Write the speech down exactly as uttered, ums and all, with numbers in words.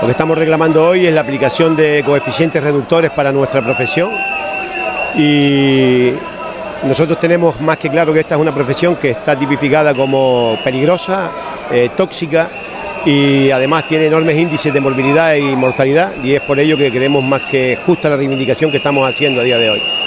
Lo que estamos reclamando hoy es la aplicación de coeficientes reductores para nuestra profesión y nosotros tenemos más que claro que esta es una profesión que está tipificada como peligrosa, eh, tóxica y además tiene enormes índices de morbilidad y mortalidad, y es por ello que creemos más que justa la reivindicación que estamos haciendo a día de hoy.